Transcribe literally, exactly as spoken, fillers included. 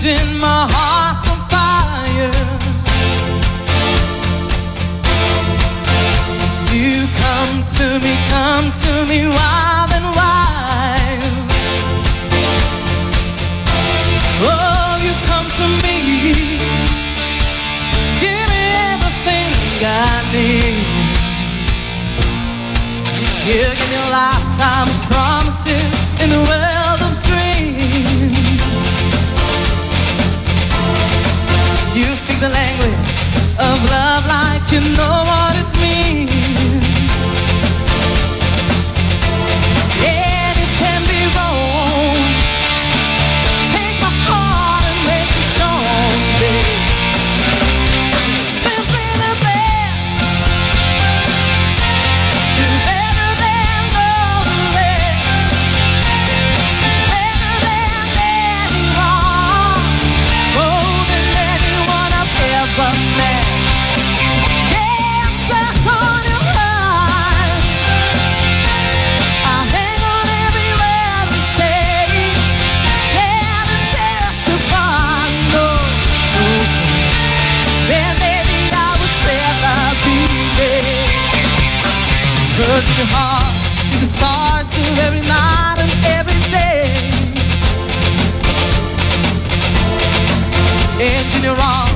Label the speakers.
Speaker 1: changing, my heart's on fire. You come to me, come to me wild and wild. Oh, you come to me, give me everything I need. You give me a lifetime of promises in the world of dreams. You speak the language of love like you know what it means. And it can be wrong. Take my heart and make it strong, babe. Simply the best. You're better than all the rest. Better than anyone. More than anyone I've ever met. Yeah, I'm stuck on your heart. I hang on every word you say. Yeah, the testify, no. Then maybe I would rather be there. 'Cause in your heart, see the stars of every night and every day. And in your arms,